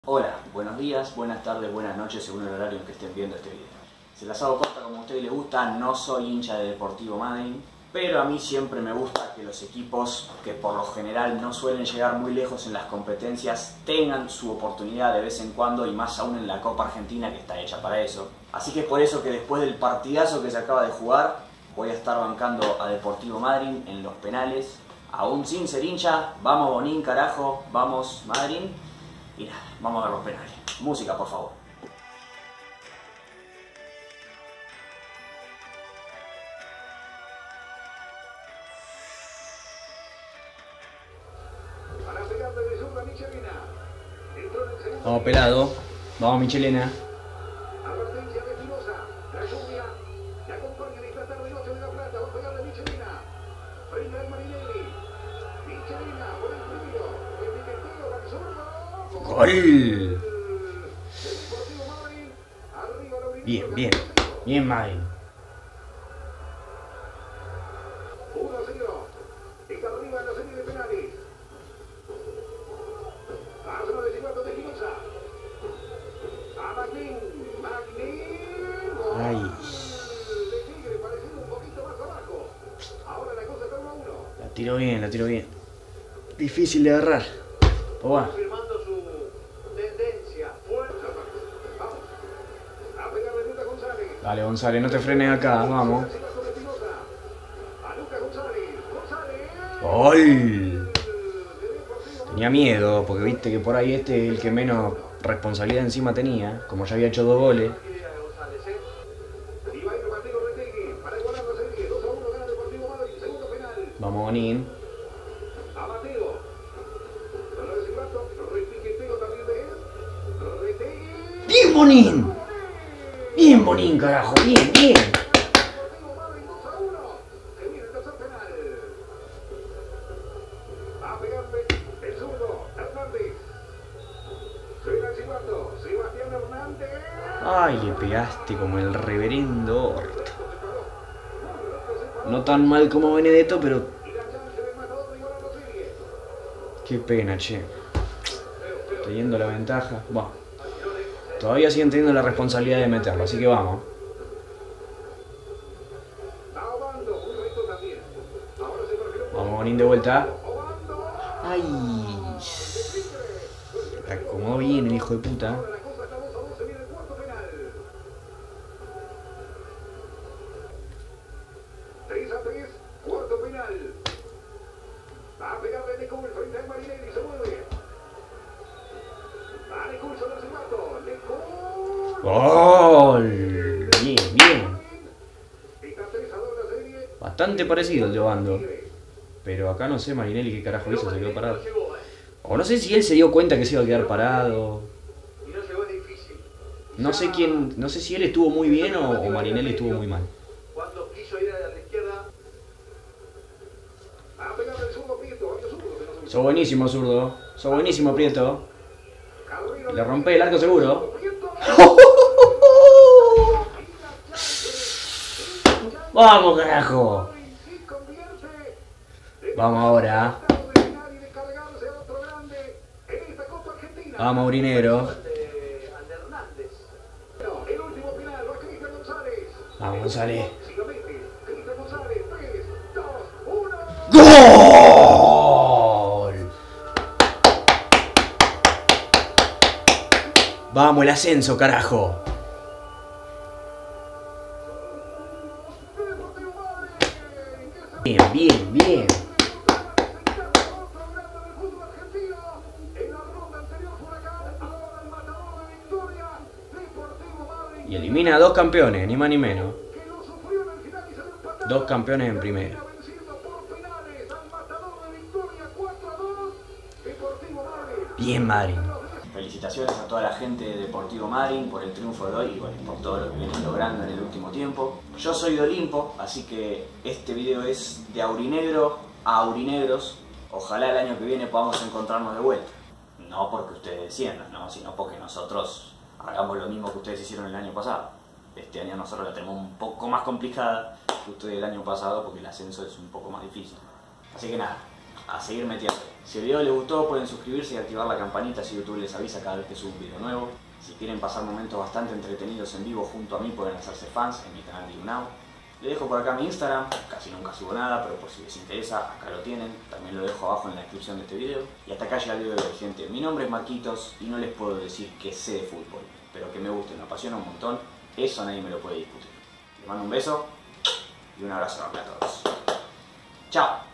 Hola, buenos días, buenas tardes, buenas noches según el horario en que estén viendo este video. Se las hago corta como a ustedes les gusta, no soy hincha de Deportivo Madryn, pero a mí siempre me gusta que los equipos que por lo general no suelen llegar muy lejos en las competencias tengan su oportunidad de vez en cuando y más aún en la Copa Argentina que está hecha para eso. Así que es por eso que después del partidazo que se acaba de jugar voy a estar bancando a Deportivo Madryn en los penales. Aún sin ser hincha, vamos Bonín carajo, vamos Madryn. Y nada, vamos a ver los penales. Música, por favor. Vamos pelado. Vamos Michelena. Advertencia de Espinosa. La lluvia que acompaña esta tarde noche de La Plata. Va a pegarle Michelena. Frente al Marinelli. Michelena por el primero. El piqueteo para el zurdo. ¡Gol! Deportivo Madryn. Arriba la Urineta. Bien, bien. Bien Madryn. 1-0. Está arriba en la serie de penales. Arsenal de Cibato de Espinosa. A Magnin. Ay. De Tigre pareciendo un poquito más abajo. Ahora la cosa está 1-1. La tiro bien, la tiro bien. Difícil de agarrar. Pues va. Confirmando su tendencia. Fuerza. Vamos. A pegar de Lucas González. Dale González, no te frenes acá, vamos. Cibato de Espinosa. A Lucas González. González. ¡Gol! Tenía miedo, porque viste que por ahí este es el que menos responsabilidad encima tenía, como ya había hecho 2 goles. Y va a ir Mateo Retegui para igualar la serie. 2-1 gana Deportivo Madryn. Segundo penal. Vamos Bonín. A Mateo. Con la de Cibato. Repiqueteo también de él. Retegui. ¡Bien Bonín! ¡Bien Bonín, carajo! ¡Bien, bien! Deportivo Madryn 2-1. Se viene el tercer penal. Va a pegarle el zurdo. Hernández. Suena el Cibato. Sebastián Hernández. ¡Ay, le pegaste como el reverendo orto! No tan mal como Benedetto, pero... Y la chance del matador de igualar la serie. qué pena, che. Teniendo la ventaja. Bueno, todavía siguen teniendo la responsabilidad de meterlo, así que vamos. Va Obando. Un reto también. Ahora se perfiló. Vamos Bonín de vuelta. Obando. ¡Ay! Se acomodó bien el hijo de puta. Ahora la cosa está 2-2. Se viene el cuarto penal. 3-3. Cuarto penal. Va a pegarle Lecul frente al Marinelli. Se mueve. Va Lecul sobre el Cibato. Lecul. ¡Gol! Bien, bien. Está 3-2 la serie. Bastante parecido el de Obando. Pero acá no sé Marinelli qué carajo hizo, se quedó parado. O no sé si él se dio cuenta que se iba a quedar parado. Y no llegó, es difícil. No sé quién, no sé si él estuvo muy bien o Marinelli estuvo muy mal. Cuando quiso ir a la izquierda. A pegarle el zurdo Prieto. Varios zurdos que no son. Sos buenísimo, zurdo. Sos buenísimo, Prieto. Carrera. Le rompe el arco seguro. Prieto. ¡Vamos, carajo! Y convierte. Vamos ahora. Tratando de ganar y de cargarse a otro grande en esta Copa Argentina. Vamos, Urinegro. Ande Hernández. No, el último penal va Cristian González. Vamos, González. Si lo mete, Cristian González. 3, 2, 1. ¡Gol! Vamos, el ascenso, carajo. Deportivo Madryn. Bien, bien, bien. Y elimina a 2 campeones, ni más ni menos. 2 campeones en primera. Bien, Madryn. Felicitaciones a toda la gente de Deportivo Madryn por el triunfo de hoy y bueno, por todo lo que vienen logrando en el último tiempo. Yo soy de Olimpo, así que este video es de aurinegro a aurinegros. Ojalá el año que viene podamos encontrarnos de vuelta. No porque ustedes desciendan, ¿no? Sino porque nosotros hagamos lo mismo que ustedes hicieron el año pasado. Este año nosotros la tenemos un poco más complicada que ustedes el año pasado porque el ascenso es un poco más difícil. Así que nada, a seguir metiendo. Si el video les gustó, pueden suscribirse y activar la campanita si YouTube les avisa cada vez que subo un video nuevo. Si quieren pasar momentos bastante entretenidos en vivo junto a mí, pueden hacerse fans en mi canal de YouNow. Les dejo por acá mi Instagram, casi nunca subo nada, pero por si les interesa, acá lo tienen. También lo dejo abajo en la descripción de este video. Y hasta acá llega el video de hoy, gente. Mi nombre es Marquitos y no les puedo decir que sé de fútbol, pero que me guste, me apasiona un montón, eso nadie me lo puede discutir. Les mando un beso y un abrazo enorme a todos. ¡Chao!